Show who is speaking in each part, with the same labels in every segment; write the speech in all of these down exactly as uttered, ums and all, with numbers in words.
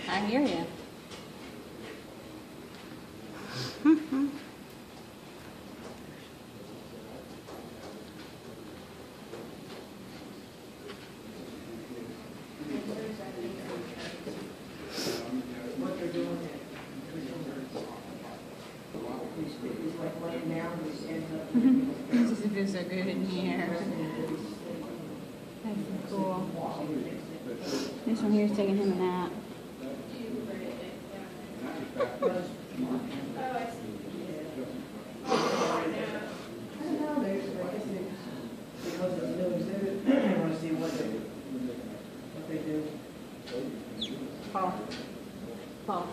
Speaker 1: I hear you. This feels so good in here. That's so cool. This one here is taking him a nap. Paul. Paul.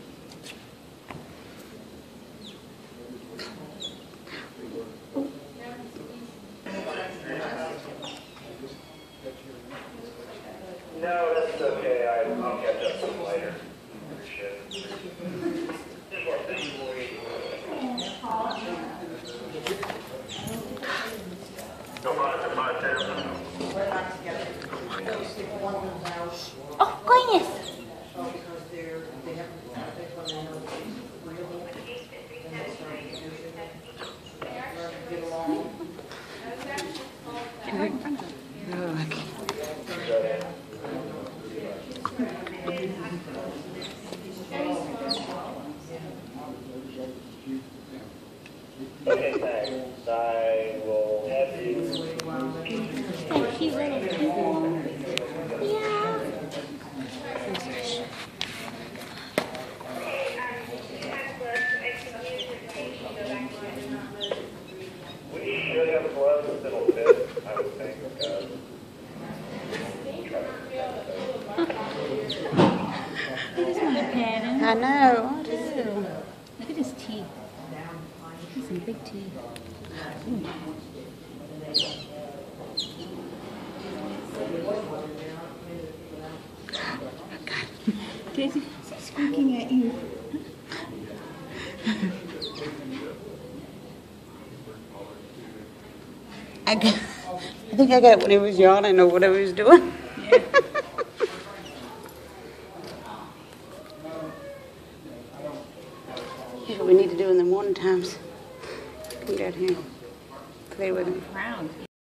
Speaker 2: No, that's okay. I, I'll catch up with you later.
Speaker 1: Oh, goodness!
Speaker 2: Okay, thanks. I will have you.
Speaker 1: So cute little people. Yeah.
Speaker 2: We should have gloves that'll fit, I would think. Uh,
Speaker 1: I just want to pet him.
Speaker 3: I know, I do.
Speaker 1: Look at his teeth. He's some big teeth. Ooh. Daisy, squeaking at you.
Speaker 3: I, got, I think I got it when he was young. I didn't know what I was doing.
Speaker 1: Yeah.
Speaker 3: That's what we need to do in the morning times. Come down here. Play with him.
Speaker 1: Proud.